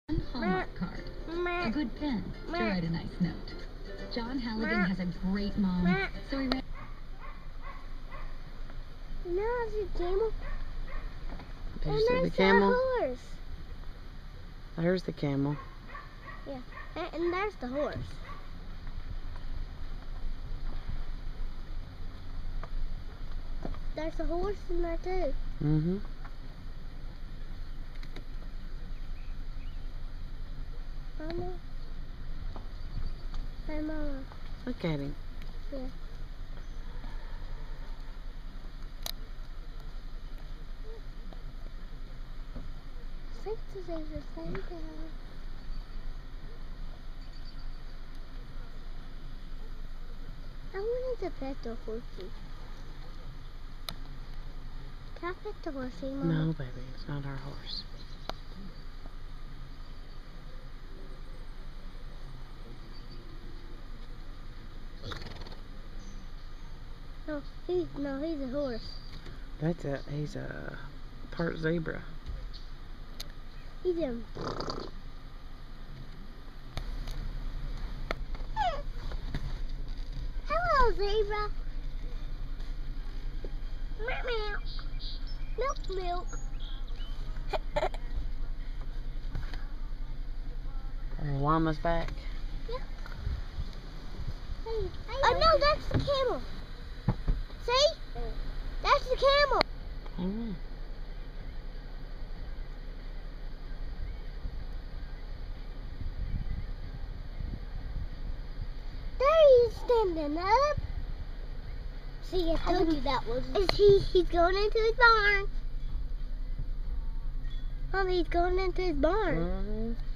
One Hallmark card. A good pen to write a nice note. John Halligan has a great mom, so he ran. No, it's a camel. Did you see the camel? The horse. There's the camel. Yeah, and there's the horse. There's a horse in there too. Mm-hmm. Mama. Hi, Mama. Look at him. Yeah. I think this is the same thing. I wanted to pet the horsey. Can I pet the horsey, Mama? No, baby, it's not our horse. No, he's a horse. He's a part zebra. He's him. Hello, zebra. Meow. Milk. And the llama's back. Yeah. Hey, oh no, that's the camel. See? That's the camel. Amen. There he's standing up. See, I told you that was. He's going into his barn. Mommy, he's going into his barn. Mm-hmm.